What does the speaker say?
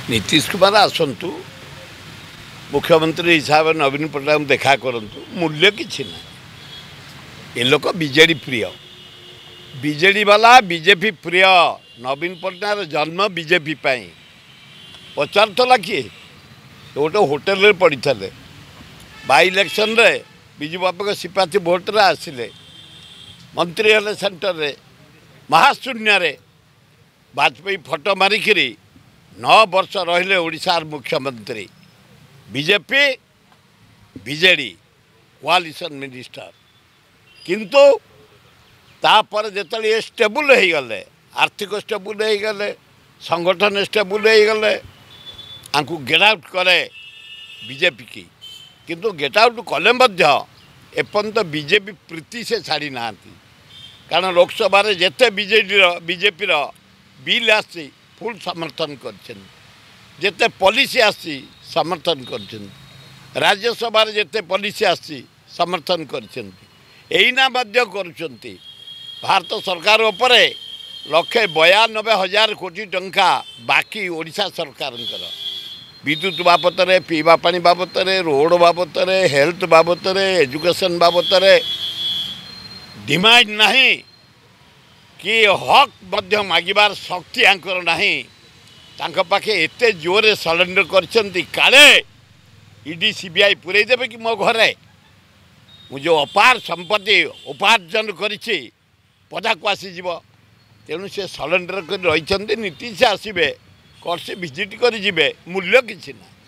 नीतीश कुमार आसतु मुख्यमंत्री हिसाब से नवीन पट्टनायक देखा करंतु मूल्य किसी ना ये लोक बीजेडी प्रिय बीजेडी वाला बीजेपी प्रिय नवीन पट्टनायक जन्म बीजेपी पचारला किए गोटे होटेल पड़ी थे बाई इलेक्शन रे विजु बापा सिपाही भोट्रे आसिले मंत्री हेले सेंटर रे महाशून्य रे वाजपेयी फोटो मारिकी 9 वर्ष रहिले ओडिशार मुख्यमंत्री बीजेपी बीजेडी कोआलिशन मिनिस्टर किंतु तापर जिते स्टेबुल हो गले आर्थिक स्टेबुल हो गले संगठन स्टेबुल हो गले आंकु गेट आउट करे बीजेपी की किंतु गेट आउट कले एपर्यंत बीजेपी प्रीति से छाड़ी ना कारण लोकसभा जिते बीजेपी बिल आसी फुल समर्थन करते पॉलिसी आसी समर्थन कर राज्यसभा जिते पॉलिसी आसी समर्थन करना भारत सरकार उपरे 192,000 कोटी टंका बाकी ओडिशा सरकार विद्युत बाबत पीवा पानी बाबत रोड बाबत हेल्थ बाबत एजुकेशन बाबत डिमांड नहीं कि हक मध्य मागिबार शक्ति आंकर नहीं तांका पाखे एते जोरे सरेंडर करछंती काले ईडी सीबीआई पुरई देबे कि मो घरे मु जो अपार संपत्ति उपार्जन करिछि पदा को आसी जीव तेणु से सरेंडर कर रही नीतीश आसबे कर से विजिट कर मूल्य किसी ना।